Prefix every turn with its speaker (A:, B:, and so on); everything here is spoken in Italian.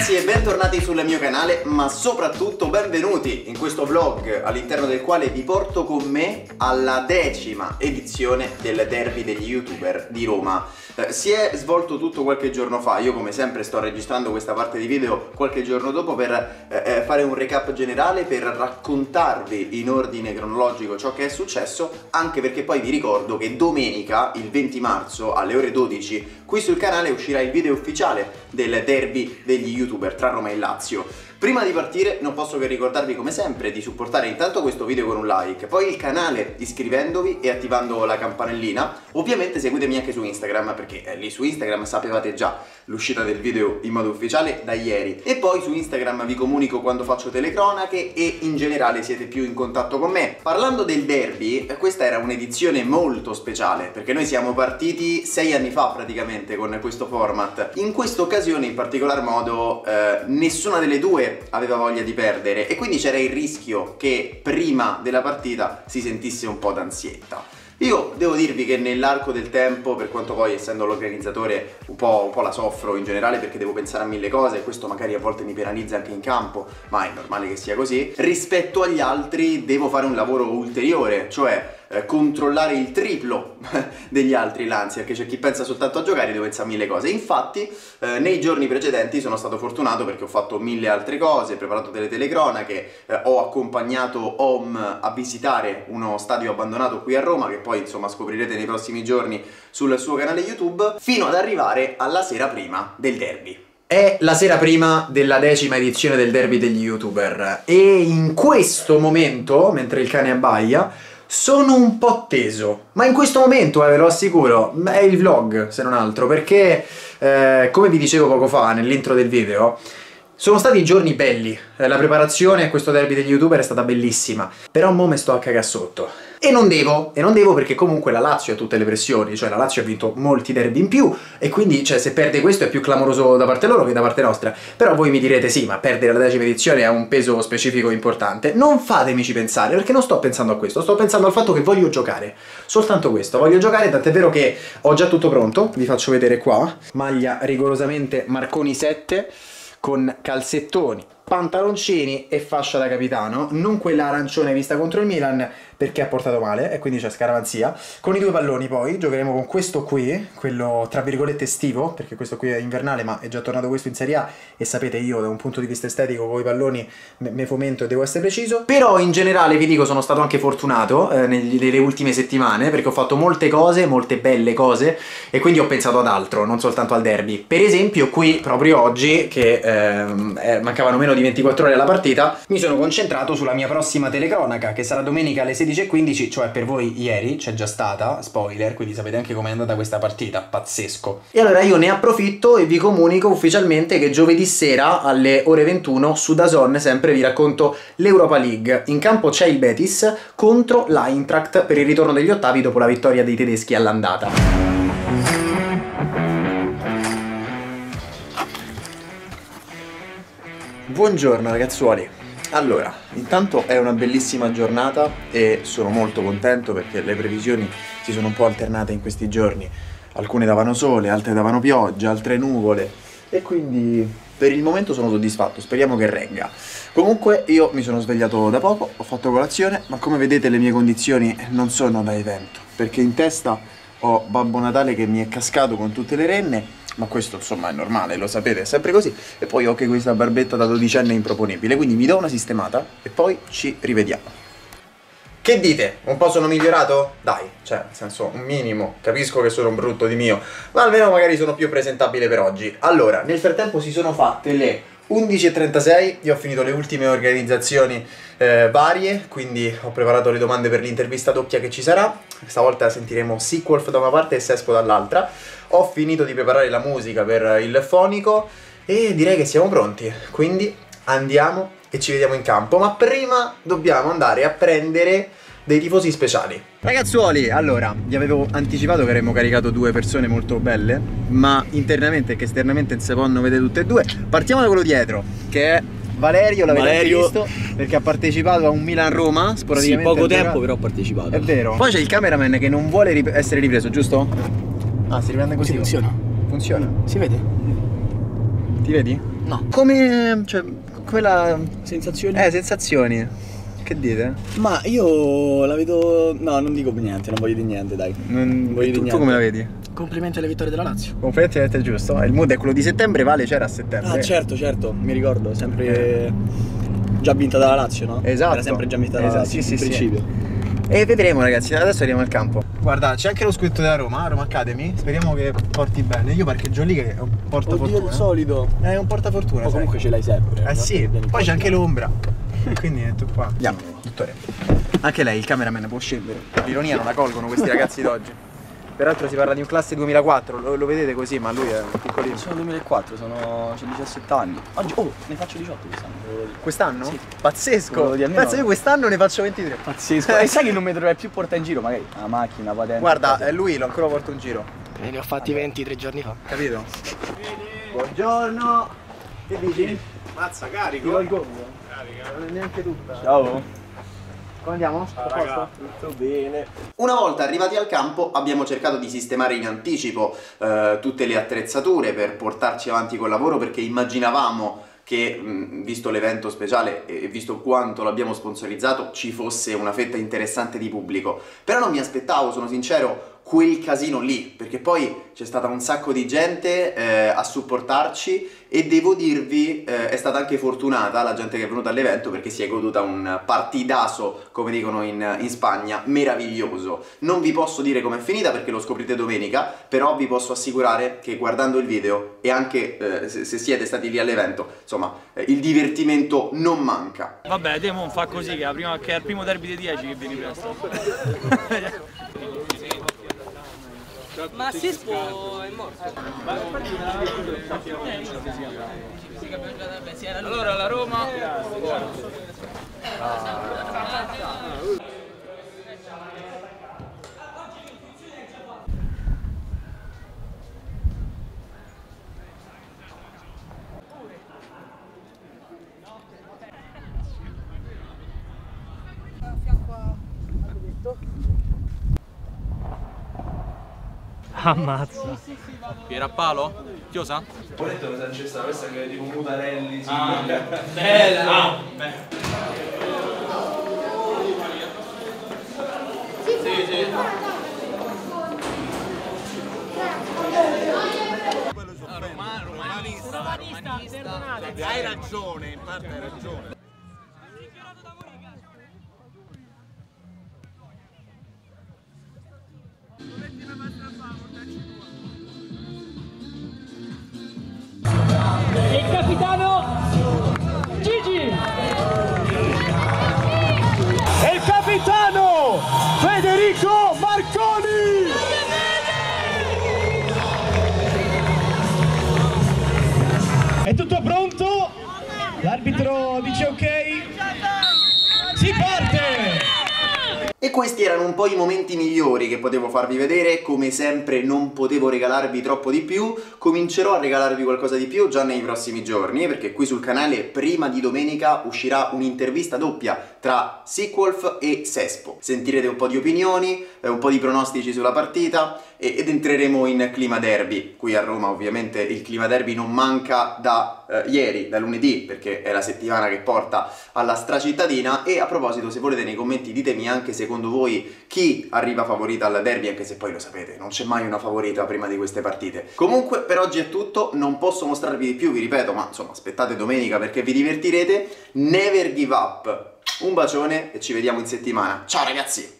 A: ragazzi e bentornati sul mio canale, ma soprattutto benvenuti in questo vlog all'interno del quale vi porto con me alla 10ª edizione del derby degli youtuber di Roma. Si è svolto tutto qualche giorno fa, io come sempre sto registrando questa parte di video qualche giorno dopo per fare un recap generale, per raccontarvi in ordine cronologico ciò che è successo, anche perché poi vi ricordo che domenica, il 20 marzo alle ore 12, qui sul canale uscirà il video ufficiale del derby degli youtuber tra Roma e Lazio. Prima di partire non posso che ricordarvi come sempre di supportare intanto questo video con un like, poi il canale iscrivendovi e attivando la campanellina. Ovviamente seguitemi anche su Instagram, perché lì su Instagram sapevate già l'uscita del video in modo ufficiale da ieri, e poi su Instagram vi comunico quando faccio telecronache e in generale siete più in contatto con me. Parlando del derby, questa era un'edizione molto speciale perché noi siamo partiti 6 anni fa praticamente con questo format. In questa occasione in particolar modo nessuna delle due aveva voglia di perdere e quindi c'era il rischio che prima della partita si sentisse un po' d'ansietta. Io devo dirvi che nell'arco del tempo, per quanto poi essendo l'organizzatore un po' la soffro in generale perché devo pensare a mille cose e questo magari a volte mi penalizza anche in campo, ma è normale che sia così, rispetto agli altri devo fare un lavoro ulteriore, cioè controllare il triplo degli altri l'ansia, perché c'è chi pensa soltanto a giocare e deve pensare a mille cose. Infatti nei giorni precedenti sono stato fortunato perché ho fatto mille altre cose, preparato delle telecronache, ho accompagnato Om a visitare uno stadio abbandonato qui a Roma, che poi insomma scoprirete nei prossimi giorni sul suo canale YouTube, fino ad arrivare alla sera prima del derby. È la sera prima della 10ª edizione del derby degli youtuber e in questo momento, mentre il cane abbaia, sono un po' teso, ma in questo momento, ve lo assicuro, è il vlog se non altro, perché come vi dicevo poco fa nell'intro del video, sono stati giorni belli, la preparazione a questo derby degli youtuber è stata bellissima, però mo me sto a cagare sotto. E non devo perché comunque la Lazio ha tutte le pressioni, cioè la Lazio ha vinto molti derby in più e quindi cioè, se perde questo è più clamoroso da parte loro che da parte nostra. Però voi mi direte sì, ma perdere la 10ª edizione ha un peso specifico importante. Non fatemici pensare, perché non sto pensando a questo, sto pensando al fatto che voglio giocare. Soltanto questo, voglio giocare, tant'è vero che ho già tutto pronto, vi faccio vedere qua. Maglia rigorosamente Marconi 7 con calzettoni, pantaloncini e fascia da capitano, non quella arancione vista contro il Milan perché ha portato male e quindi c'è scaramanzia. Con i due palloni poi giocheremo con questo qui, quello tra virgolette estivo, perché questo qui è invernale ma è già tornato questo in Serie A e sapete io da un punto di vista estetico con i palloni me fomento e devo essere preciso. Però in generale vi dico sono stato anche fortunato nelle ultime settimane perché ho fatto molte cose, molte belle cose e quindi ho pensato ad altro, non soltanto al derby. Per esempio qui proprio oggi che mancavano meno di 24 ore alla partita, mi sono concentrato sulla mia prossima telecronaca che sarà domenica alle 16:15, cioè per voi ieri c'è già stata, spoiler, quindi sapete anche com'è andata questa partita, pazzesco. E allora io ne approfitto e vi comunico ufficialmente che giovedì sera alle ore 21 su DAZN sempre vi racconto l'Europa League. In campo c'è il Betis contro l'Eintracht per il ritorno degli ottavi dopo la vittoria dei tedeschi all'andata. Buongiorno ragazzuoli. Allora, intanto è una bellissima giornata e sono molto contento perché le previsioni si sono un po' alternate in questi giorni. Alcune davano sole, altre davano pioggia, altre nuvole e quindi per il momento sono soddisfatto, speriamo che regga. Comunque io mi sono svegliato da poco, ho fatto colazione, ma come vedete le mie condizioni non sono da evento perché in testa ho Babbo Natale che mi è cascato con tutte le renne. Ma questo insomma è normale, lo sapete, è sempre così. E poi ho anche questa barbetta da dodicenne improponibile, quindi mi do una sistemata e poi ci rivediamo. Che dite? Un po' sono migliorato? Dai, cioè, nel senso, un minimo. Capisco che sono un brutto di mio, ma almeno magari sono più presentabile per oggi. Allora, nel frattempo si sono fatte le 11:36, io ho finito le ultime organizzazioni varie, quindi ho preparato le domande per l'intervista doppia che ci sarà. Stavolta sentiremo Sequolf da una parte e Sespo dall'altra. Ho finito di preparare la musica per il fonico e direi che siamo pronti, quindi andiamo e ci vediamo in campo, ma prima dobbiamo andare a prendere dei tifosi speciali. Ragazzuoli, allora, vi avevo anticipato che avremmo caricato due persone molto belle, ma internamente e esternamente non si possono vedere tutte e due. Partiamo da quello dietro, che è Valerio, l'avete visto, perché ha partecipato a un Milan-Roma, sporadicamente.
B: Sì, poco tempo però ho partecipato.
A: È vero. Poi c'è il cameraman che non vuole essere ripreso, giusto? Ah, si riprende così?
B: Sì, funziona.
A: Funziona?
B: Si vede?
A: Ti vedi?
B: No.
A: Come... cioè, quella...
B: Sensazioni?
A: Sensazioni. Che dite?
B: Ma io la vedo... No, non dico niente, non voglio dire niente, dai.
A: Non
B: voglio dire
A: tu
B: niente.
A: come la vedi?
B: Complimenti alle vittorie della Lazio.
A: Completamente giusto. Il mood è quello di settembre, Vale c'era a settembre.
B: Ah, certo, mi ricordo, sempre già vinta dalla Lazio, no?
A: Esatto.
B: Era sempre già vinta dalla Lazio,
A: sì,
B: in principio.
A: E vedremo, ragazzi, adesso arriviamo al campo. Guarda, c'è anche lo scudetto della Roma Academy. Speriamo che porti bene. Io parcheggio lì che è un portafortuna.
B: Oddio, il solito.
A: È un portafortuna,
B: O comunque ce l'hai sempre.
A: Eh sì, poi c'è anche l'ombra. Quindi è tutto qua. Andiamo, dottore. Anche lei, il cameraman, può scendere. L'ironia non la colgono questi ragazzi d'oggi. Peraltro si parla di un classe 2004, lo vedete così, ma lui è piccolino.
B: Sono 2004, c'ho 17 anni. Oggi, ne faccio 18 quest'anno.
A: Quest'anno?
B: Sì.
A: Pazzesco!
B: Di almeno...
A: Penso io quest'anno ne faccio 23.
B: Pazzesco. E sai che non mi dovrai più portare in giro, magari una macchina, patente.
A: Guarda, lui lo ancora porto in giro.
C: Ne ho fatti 20 3 giorni fa.
A: Capito? Buongiorno! Che dici? Mazza, carico? Carica, non è neanche tutta.
B: Ciao.
A: Come andiamo?
B: Ciao raga, tutto bene.
A: Una volta arrivati al campo abbiamo cercato di sistemare in anticipo tutte le attrezzature per portarci avanti col lavoro, perché immaginavamo che, visto l'evento speciale e visto quanto l'abbiamo sponsorizzato, ci fosse una fetta interessante di pubblico. Però non mi aspettavo, sono sincero, quel casino lì, perché poi c'è stata un sacco di gente a supportarci e devo dirvi è stata anche fortunata la gente che è venuta all'evento, perché si è goduta un partidaso, come dicono in Spagna, meraviglioso. Non vi posso dire com'è finita perché lo scoprite domenica, però vi posso assicurare che guardando il video e anche se siete stati lì all'evento, insomma, il divertimento non manca.
D: Vabbè, Demon fa così, che è il primo derby dei 10 che vieni presto.
C: Ma Sispo è morto.
D: Allora la Roma.
C: Ammazza.
D: Era palo? Chiosa?
E: Ho detto cosa c'è stata, questa che è tipo Mutarelli, sì.
D: Bella! Romanista.
E: Hai ragione, in parte hai ragione.
F: Il capitano Gigi e il capitano Federico Marconi. È tutto pronto? L'arbitro dice ok. Si parte!
A: E questi erano un po' i momenti migliori che potevo farvi vedere. Come sempre non potevo regalarvi troppo di più, comincerò a regalarvi qualcosa di più già nei prossimi giorni, perché qui sul canale prima di domenica uscirà un'intervista doppia tra Sequolf e Sespo. Sentirete un po' di opinioni, un po' di pronostici sulla partita ed entreremo in clima derby. Qui a Roma ovviamente il clima derby non manca da ieri, da lunedì, perché è la settimana che porta alla stracittadina. E a proposito, se volete nei commenti ditemi anche secondo voi chi arriva favorita al derby, anche se poi lo sapete, non c'è mai una favorita prima di queste partite. Comunque per oggi è tutto, non posso mostrarvi di più, vi ripeto, ma insomma aspettate domenica perché vi divertirete. Never give up, un bacione e ci vediamo in settimana. Ciao ragazzi!